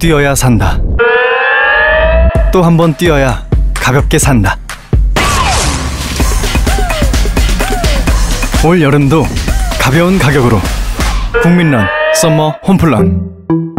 뛰어야 산다. 또 한 번 뛰어야 가볍게 산다. 올 여름도 가벼운 가격으로 국민런 썸머 홈플런.